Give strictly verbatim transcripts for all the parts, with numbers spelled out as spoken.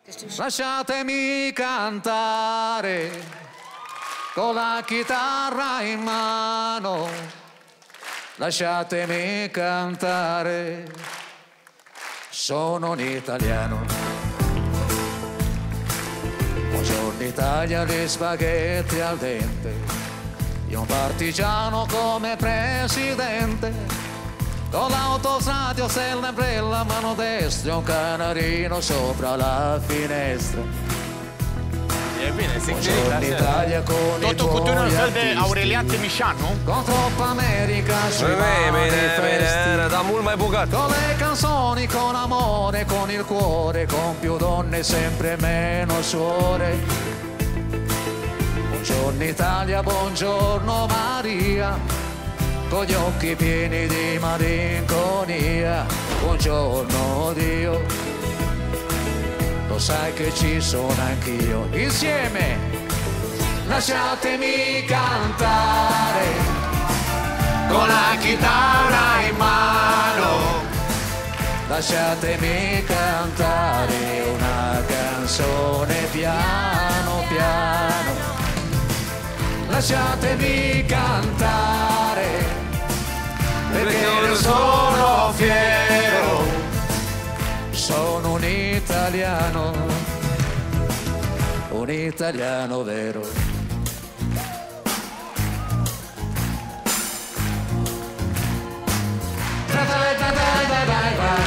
Lasciatemi cantare con la chitarra in mano, lasciatemi cantare, sono un italiano. Buongiorno Italia, gli spaghetti al dente, io un partigiano come presidente. Con l'autostradio sempre la mano destra, un canarino sopra la finestra. Buongiorno Italia con i tuoi artisti, Aureliante Misciano? con troppa America sui manifesti, con le canzoni, con amore, con il cuore, con più donne sempre meno suore. Buongiorno Italia, buongiorno Maria, con gli occhi pieni di malinconia. Buongiorno Dio, lo sai che ci sono anch'io. Insieme, lasciatemi cantare con la chitarra in mano, lasciatemi cantare una canzone piano piano, lasciatemi cantare perché ne sono fiero, sono un italiano, un italiano vero. Vai vai vai vai vai vai vai,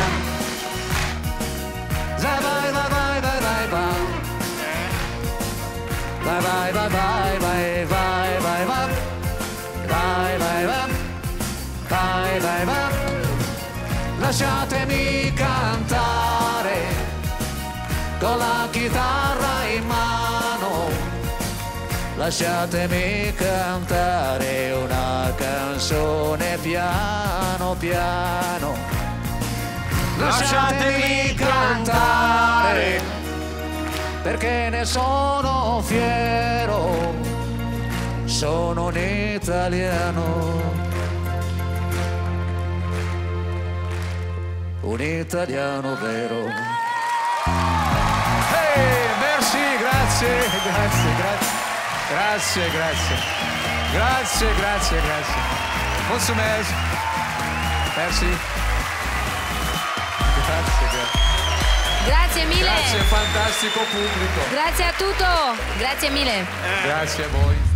vai vai vai vai vai vai, vai vai vai vai vai vai vai vai. Vai, vai, vai, vai, vai, vai, lasciatemi cantare con la chitarra in mano, lasciatemi cantare una canzone piano piano, lasciatemi cantare perché ne sono fiero, sono un italiano, un italiano vero. Hey, merci, grazie, grazie, grazie, grazie, grazie, grazie, grazie, grazie. Mulțumesc. Merci. Grazie, grazie. Grazie mille. Grazie, fantastico pubblico. Grazie a tutto. Grazie mille. Grazie a voi.